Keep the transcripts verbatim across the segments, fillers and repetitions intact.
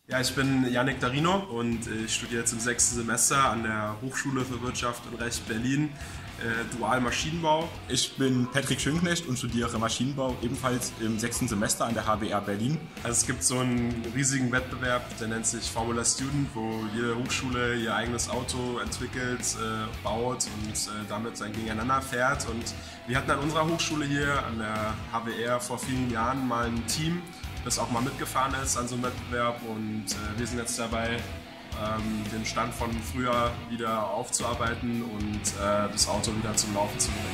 Ja, ich bin Yannick Darino und ich studiere jetzt im sechsten Semester an der Hochschule für Wirtschaft und Recht Berlin, äh, Dual Maschinenbau. Ich bin Patrick Schönknecht und studiere Maschinenbau ebenfalls im sechsten Semester an der H W R Berlin. Also es gibt so einen riesigen Wettbewerb, der nennt sich Formula Student, wo jede Hochschule ihr eigenes Auto entwickelt, äh, baut und äh, damit dann gegeneinander fährt. Und wir hatten an unserer Hochschule hier an der H W R vor vielen Jahren mal ein Team, das auch mal mitgefahren ist an so einem Wettbewerb, und äh, wir sind jetzt dabei, ähm, den Stand von früher wieder aufzuarbeiten und äh, das Auto wieder zum Laufen zu bringen.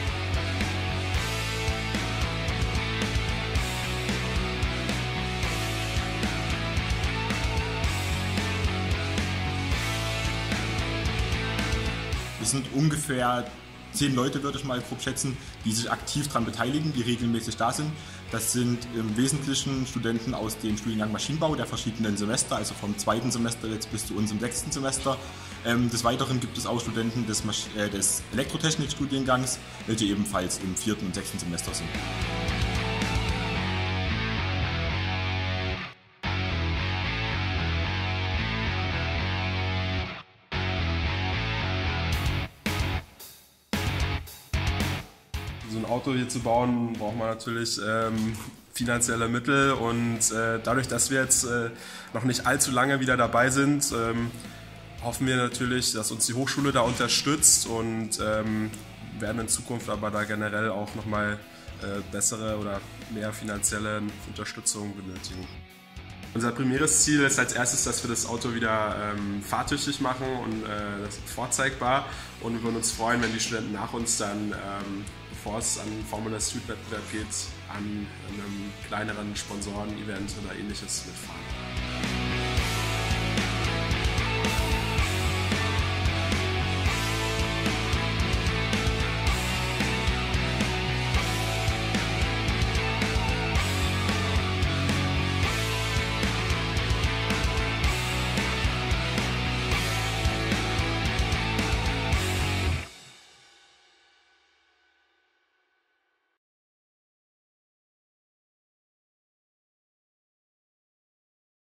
Wir sind ungefähr zehn Leute, würde ich mal grob schätzen, die sich aktiv daran beteiligen, die regelmäßig da sind. Das sind im Wesentlichen Studenten aus dem Studiengang Maschinenbau der verschiedenen Semester, also vom zweiten Semester jetzt bis zu uns im sechsten Semester. Ähm, des Weiteren gibt es auch Studenten des, Masch äh, des Elektrotechnik-Studiengangs, welche ebenfalls im vierten und sechsten Semester sind. So ein Auto hier zu bauen, braucht man natürlich ähm, finanzielle Mittel, und äh, dadurch, dass wir jetzt äh, noch nicht allzu lange wieder dabei sind, ähm, hoffen wir natürlich, dass uns die Hochschule da unterstützt, und ähm, werden in Zukunft aber da generell auch nochmal äh, bessere oder mehr finanzielle Unterstützung benötigen. Unser primäres Ziel ist als erstes, dass wir das Auto wieder ähm, fahrtüchtig machen und äh, das ist vorzeigbar, und wir würden uns freuen, wenn die Studenten nach uns dann, ähm, bevor es an Formula Student Wettbewerb geht, an einem kleineren Sponsoren-Event oder ähnliches mitfahren.